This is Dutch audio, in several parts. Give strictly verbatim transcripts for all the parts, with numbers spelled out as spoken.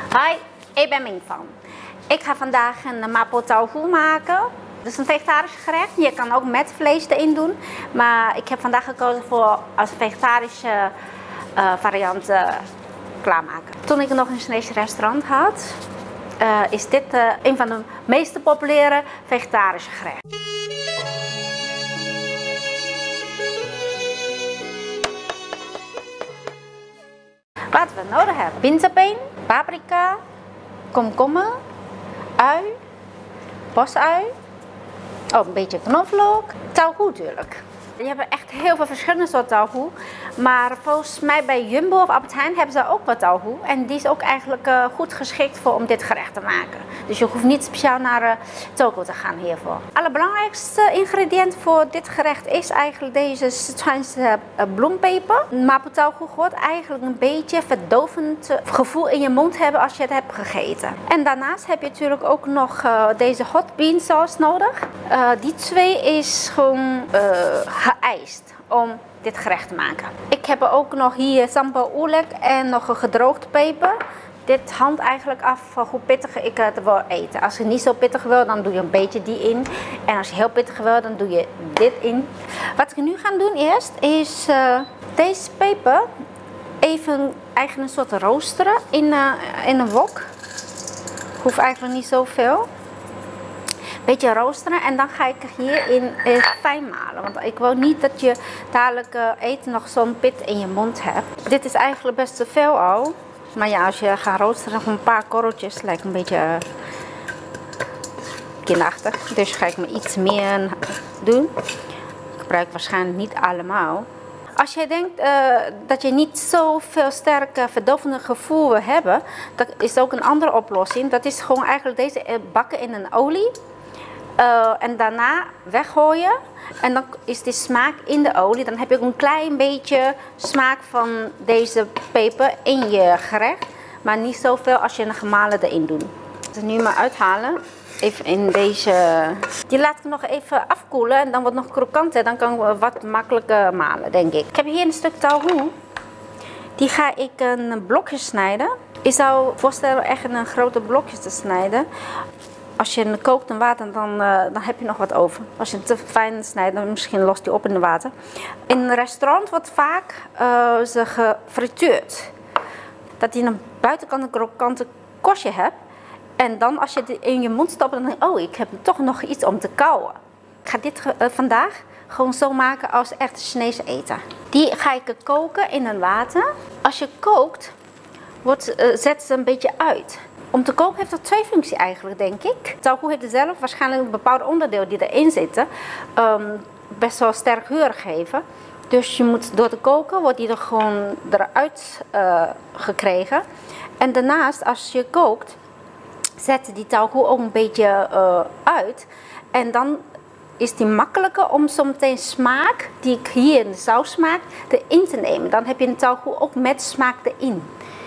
Hi, ik ben Ming Van. Ik ga vandaag een mapo tofu maken. Dat is een vegetarisch gerecht. Je kan ook met vlees erin doen. Maar ik heb vandaag gekozen voor als vegetarische uh, variant uh, klaarmaken. Toen ik nog een Chinees restaurant had, uh, is dit uh, een van de meest populaire vegetarische gerechten. Wat we nodig hebben: pinzenbeen, paprika, komkommer, ui, bosui, ook een beetje knoflook, tofu natuurlijk. Je hebt echt heel veel verschillende soorten tofu, maar volgens mij bij Jumbo of Albert Heijn hebben ze ook wat tofu en die is ook eigenlijk uh, goed geschikt voor om dit gerecht te maken. Dus je hoeft niet speciaal naar uh, toko te gaan hiervoor. Het allerbelangrijkste ingrediënt voor dit gerecht is eigenlijk deze Sichuanse uh, bloempeper. Mapo tofu hoort eigenlijk een beetje verdovend uh, gevoel in je mond hebben als je het hebt gegeten. En daarnaast heb je natuurlijk ook nog uh, deze hot bean sauce nodig. Uh, die twee is gewoon uh, geëist om dit gerecht te maken. Ik heb ook nog hier sambal oelek en nog een gedroogde peper. Dit hangt eigenlijk af van hoe pittig ik het wil eten. Als je niet zo pittig wil, dan doe je een beetje die in. En als je heel pittig wil, dan doe je dit in. Wat ik nu ga doen eerst is uh, deze peper even eigenlijk een soort roosteren in, uh, in een wok. Hoeft eigenlijk niet zoveel. Beetje roosteren en dan ga ik hierin uh, fijn malen. Want ik wil niet dat je dadelijk uh, eten nog zo'n pit in je mond hebt. Dit is eigenlijk best te veel al. Maar ja, als je gaat roosteren van een paar korreltjes, lijkt een beetje uh, kinderachtig. Dus ga ik me iets meer doen. Ik gebruik waarschijnlijk niet allemaal. Als je denkt uh, dat je niet zoveel sterke verdovende gevoel wil hebben, dat is ook een andere oplossing. Dat is gewoon eigenlijk deze bakken in een olie. Uh, en daarna weggooien en dan is die smaak in de olie. Dan heb je ook een klein beetje smaak van deze peper in je gerecht, maar niet zoveel als je een gemalen erin doet. Dus nu maar uithalen, even in deze. Die laat ik nog even afkoelen en dan wordt het nog krokanter. Dan kan ik wat makkelijker malen, denk ik. Ik heb hier een stuk tofu. Die ga ik een blokje snijden. Ik zou voorstellen echt een grote blokjes te snijden. Als je het kookt in water, dan, uh, dan heb je nog wat over. Als je het te fijn snijdt, dan misschien lost die op in het water. In een restaurant wordt vaak uh, ze gefrituurd. Dat je een buitenkant een krokante korstje hebt. En dan als je het in je mond stopt, dan denk je, oh, ik heb toch nog iets om te kauwen. Ik ga dit uh, vandaag gewoon zo maken als echt Chinese eten. Die ga ik koken in het water. Als je kookt, wordt, uh, zet ze een beetje uit. Om te koken heeft dat twee functies eigenlijk, denk ik. Tofu heeft zelf waarschijnlijk een bepaald onderdeel die erin zitten um, best wel sterk geur geven. Dus je moet door te koken, wordt die er gewoon eruit uh, gekregen. En daarnaast, als je kookt, zet die tofu ook een beetje uh, uit. En dan is die makkelijker om zometeen smaak, die ik hier in de saus maak, erin te nemen. Dan heb je een tofu ook met smaak erin.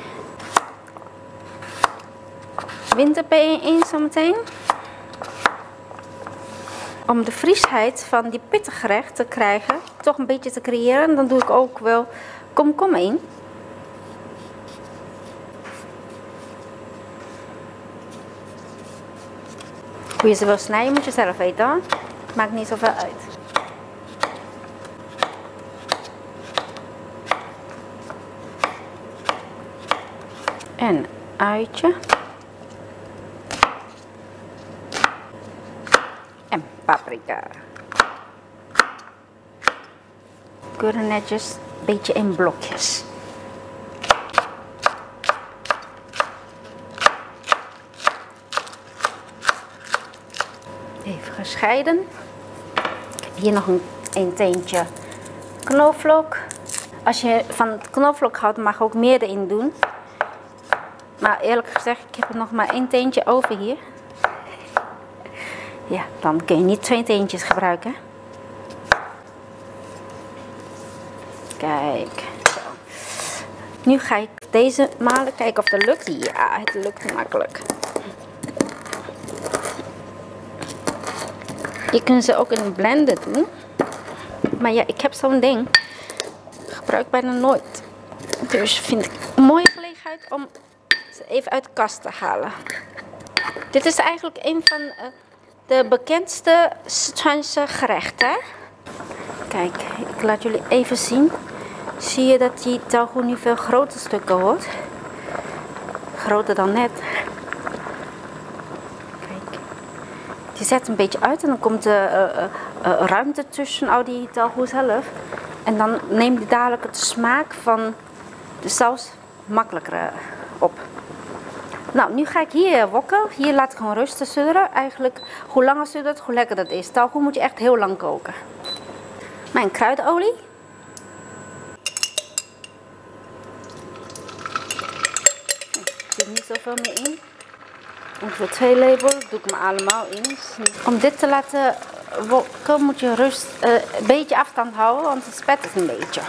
Winterpeen in zometeen. Om de friesheid van die pittig gerecht te krijgen, toch een beetje te creëren, dan doe ik ook wel komkommer in. Hoe je ze wil snijden moet je zelf weten hoor. Maakt niet zoveel uit. En uitje. En paprika. Keurig netjes, een beetje in blokjes. Even gescheiden. Ik heb hier nog een, een teentje knoflook. Als je van het knoflook houdt, mag je ook meer erin doen. Maar eerlijk gezegd, ik heb er nog maar één teentje over hier. Ja, dan kun je niet twee teentjes gebruiken. Kijk. Zo. Nu ga ik deze malen. Kijken of dat lukt. Ja, het lukt makkelijk. Je kunt ze ook in een blender doen. Maar ja, ik heb zo'n ding. Ik gebruik bijna nooit. Dus vind ik een mooie gelegenheid om even uit de kast te halen. Dit is eigenlijk een van de bekendste Sichuanse gerechten. Kijk, ik laat jullie even zien. Zie je dat die taohu nu veel grotere stukken wordt? Groter dan net. Kijk. Die zet een beetje uit en dan komt de uh, uh, uh, ruimte tussen al die taohu zelf. En dan neemt die dadelijk de smaak van de saus makkelijker op. Nou, nu ga ik hier wokken. Hier laat ik gewoon rusten sudderen. Eigenlijk, hoe langer suddert, hoe lekker dat is. Taohu moet je echt heel lang koken. Mijn kruidolie. Er zit niet zoveel meer in. Ongeveer twee lepels doe ik hem allemaal in. Om dit te laten wokken moet je rust, uh, een beetje afstand houden, want het spet het een beetje.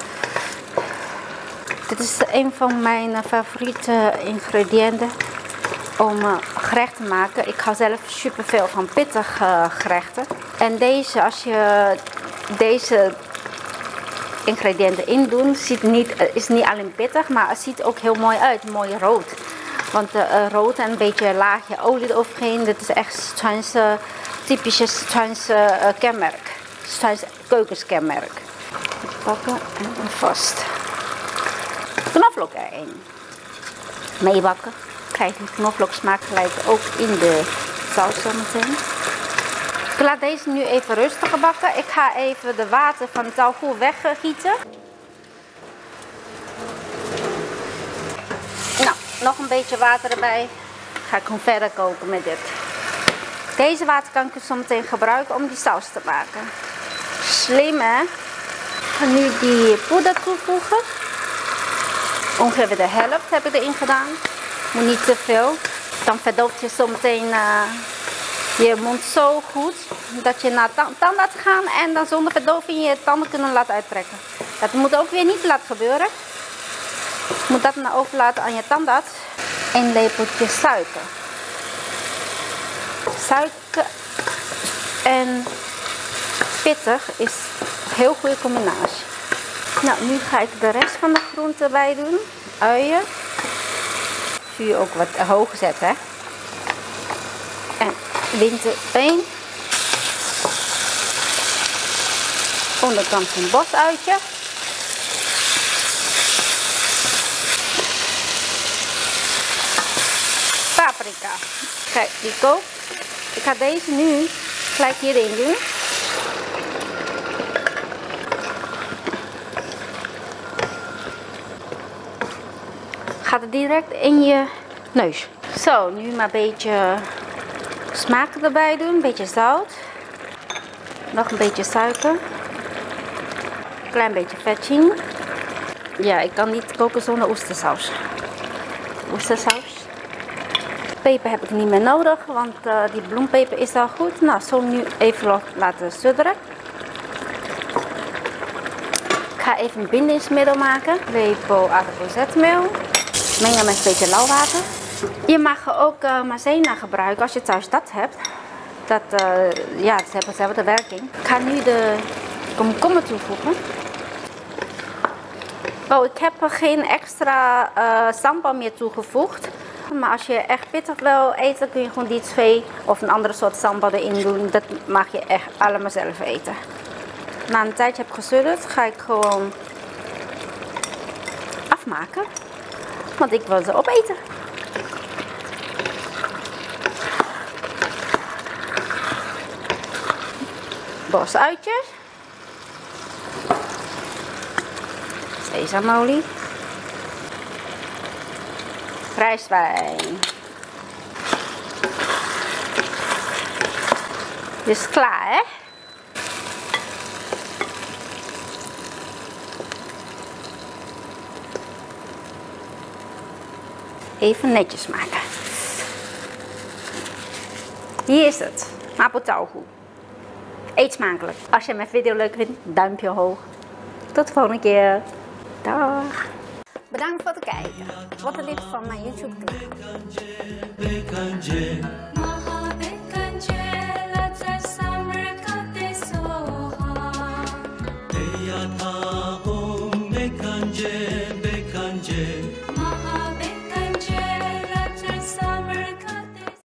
Dit is een van mijn favoriete ingrediënten om uh, gerecht te maken. Ik hou zelf super veel van pittige uh, gerechten. En deze, als je deze ingrediënten in doet, ziet niet, is niet alleen pittig, maar het ziet ook heel mooi uit, mooi rood. Want uh, rood en een beetje laagje olie eroverheen, dit is echt Sichuanse, typische Sichuanse uh, kenmerk. Sichuanse keukenskenmerk. Pakken en vast. Knoflook erin. Meebakken. Krijg je die knoflooksmaak gelijk ook in de saus zometeen. Ik laat deze nu even rustig bakken. Ik ga even de water van de taohu weggieten. Nou, nog een beetje water erbij. Ga ik gewoon verder koken met dit. Deze water kan ik zo meteen gebruiken om die saus te maken. Slim, hè? Ik ga nu die poeder toevoegen. Ongeveer de helft heb ik erin gedaan. Moet niet te veel. Dan verdooft je zometeen uh, je mond zo goed dat je naar de tandarts gaat en dan zonder verdoving je tanden kunnen laten uittrekken. Dat moet ook weer niet laten gebeuren. Je moet dat nou overlaten aan je tandarts. Een lepeltje suiker. Suiker en pittig is een heel goede combinatie. Nou, nu ga ik de rest van de groenten erbij doen. Uien. Vuur ook wat hoog zetten. Hè? En winter één. Onderkant een bosuitje. Paprika. Kijk, die kookt. Ik ga deze nu gelijk hierin doen. Gaat het direct in je neus. Zo, nu maar een beetje smaak erbij doen. Een beetje zout. Nog een beetje suiker. Een klein beetje vetching. Ja, ik kan niet koken zonder oestersaus. Oestersaus. Peper heb ik niet meer nodig, want uh, die bloempeper is al goed. Nou, zo nu even laten sudderen. Ik ga even een bindingsmiddel maken. Lepel aardappelzetmeel. Mengen met een beetje lauw water. Je mag ook uh, maïzena gebruiken als je thuis dat hebt. Dat, uh, ja, dat heeft dezelfde werking. Ik ga nu de komkommer toevoegen. Oh, ik heb er geen extra uh, sambal meer toegevoegd. Maar als je echt pittig wil eten, kun je gewoon die twee of een andere soort sambal erin doen. Dat mag je echt allemaal zelf eten. Na een tijdje heb ik gesudderd, ga ik gewoon afmaken. Want ik wil ze opeten. Bosuitjes. Sesamolie. Rijstwijn. Dit is klaar, hè? Even netjes maken. Hier is het. Mapo taohu. Eet smakelijk. Als je mijn video leuk vindt, duimpje omhoog. Tot de volgende keer. Dag. Bedankt voor het kijken. Word lid van mijn YouTube kanaal.